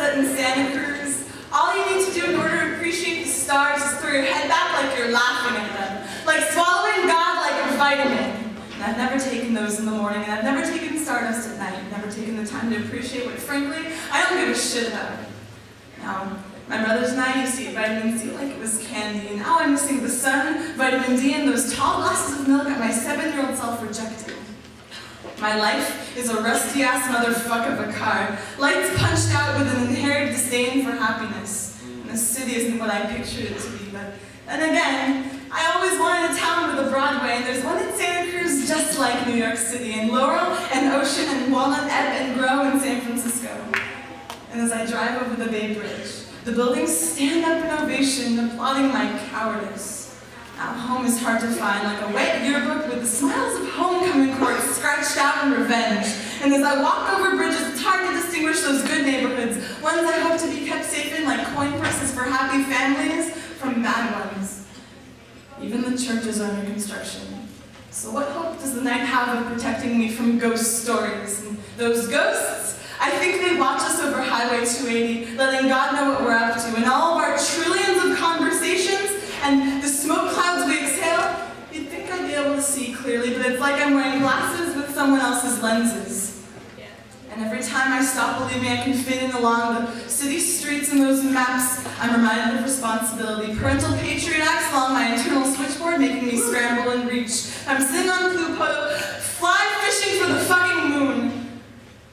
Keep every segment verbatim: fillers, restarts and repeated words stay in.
sunset in Santa Cruz. All you need to do in order to appreciate the stars is throw your head back like you're laughing at them, like swallowing God like a vitamin. And I've never taken those in the morning, and I've never taken stardust at night, never taken the time to appreciate what, frankly, I don't give a shit about. Now, my brothers and I used to eat vitamin C like it was candy, and now I'm missing the sun, vitamin D, and those tall glasses of milk that my seven-year-old self rejected. My life is a rusty-ass motherfucker of a car, lights punched out with an inherent disdain for happiness. And the city isn't what I pictured it to be, but then again, I always wanted a town with a Broadway, and there's one in Santa Cruz just like New York City, and Laurel and Ocean and Walnut ebb and grow in San Francisco. And as I drive over the Bay Bridge, the buildings stand up in ovation, applauding my cowardice. Now, home is hard to find, like a wet yearbook with the smiles of homecoming courts scratched out in revenge. And as I walk over bridges, it's hard to distinguish those good neighborhoods, ones I hope to be kept safe in, like coin purses for happy families, from bad ones. Even the churches are under construction. So what hope does the night have of protecting me from ghost stories? And those ghosts, I think they watch us over Highway two eighty, letting God know what we're up to, and all of our trillions of conversations and the smoke clouds we exhale. You'd think I'd be able to see clearly, but it's like I'm wearing glasses with someone else's lenses. And every time I stop believing I can fit in along the city streets and those maps, I'm reminded of responsibility. Parental patriot acts along my internal switchboard, making me scramble and reach. I'm sitting on Pluto, fly fishing for the fucking moon.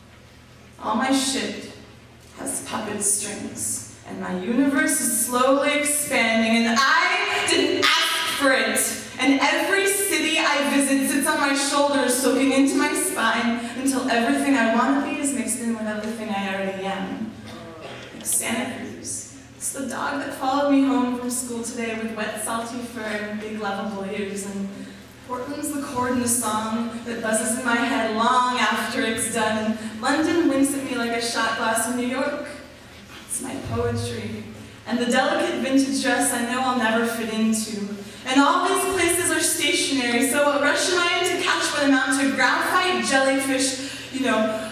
All my shit has puppet strings, and my universe is slowly expanding, and I didn't ask for it. And every city I visit sits on my shoulders, soaking into my spine, until everything I want to be is mixed in with everything I already am. Like Santa Cruz. It's the dog that followed me home from school today with wet, salty fur and big, lovable ears. And Portland's the chord in the song that buzzes in my head long after it's done. And London winks at me like a shot glass in New York. It's my poetry. And the delicate vintage dress I know I'll never fit into. And all these places are stationary, so what rush am I in to catch what amount to graphite jellyfish, you know,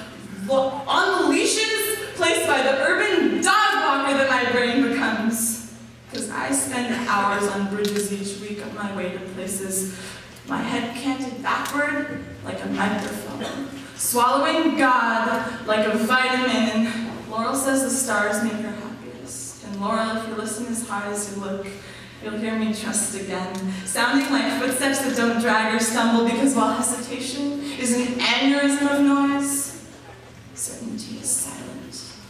on the leashes placed by the urban dog walker that my brain becomes. Because I spend hours on bridges each week on my way to places, my head canted backward like a microphone, swallowing God like a vitamin, and Laurel says the stars make her happiest. And Laurel, if you listen as hard as you look, you'll hear me trust again, sounding like footsteps that don't drag or stumble, because while hesitation is an aneurysm of noise, certainty is silent.